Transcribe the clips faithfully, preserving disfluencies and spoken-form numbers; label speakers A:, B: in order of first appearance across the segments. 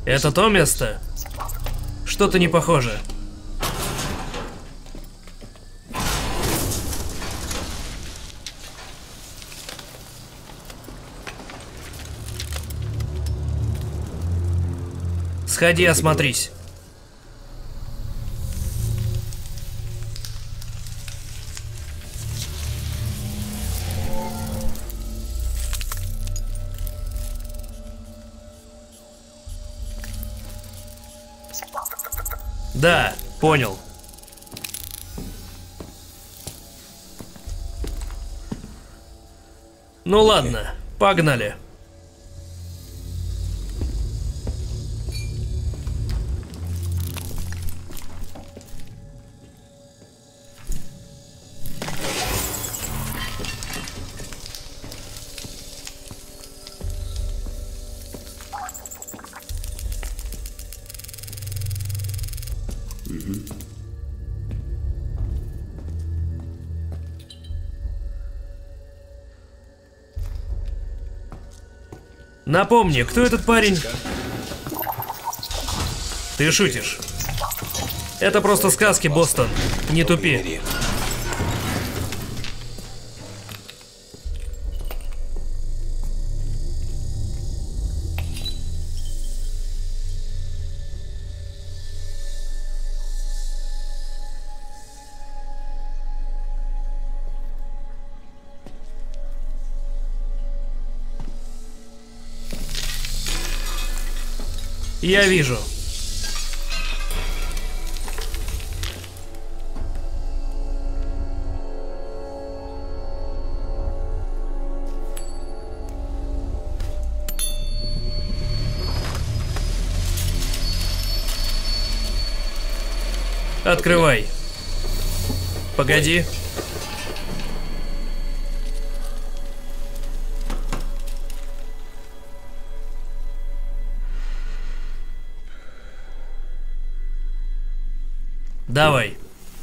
A: Это то место? Что-то не похоже. Сходи, осмотрись. Да, понял. Ну ладно, погнали. Напомни, кто этот парень? Ты шутишь. Это просто сказки, Бостон. Не тупи. Я вижу. Открывай. Погоди. Давай.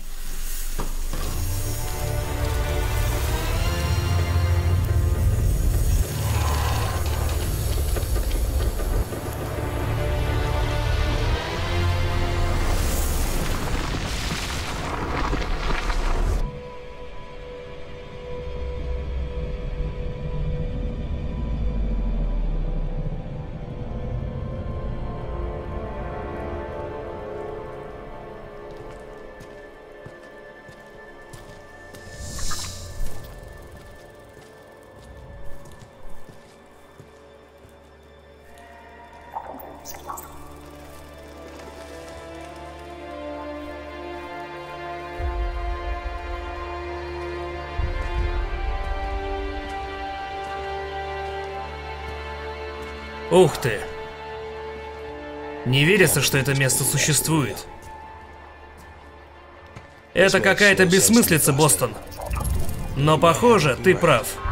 A: Ух ты! Не верится, что это место существует. Это какая-то бессмыслица, Бостон. Но похоже, ты прав.